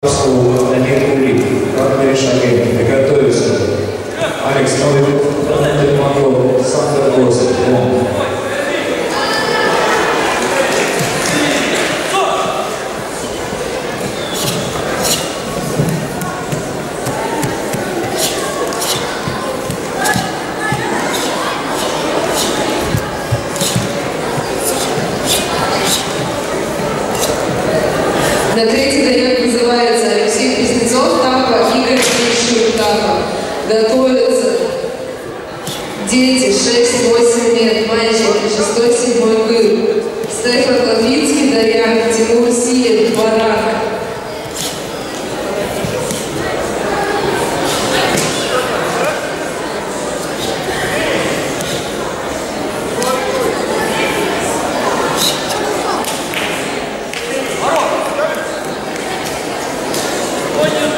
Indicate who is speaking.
Speaker 1: Данил Кулик, Ратмир Шагин, приготовиться. Алекс Новиков, Антон Монров, Сандер Госов,
Speaker 2: На третий дает называется Алексей Кузнецов, Тампа, Игорь Мишин, Тампа. Готовятся дети 6-8 лет, мальчики 6-7 год. Стефан Лавицкий, Дарьян, Тимур Сиев, Барак.
Speaker 3: Ой,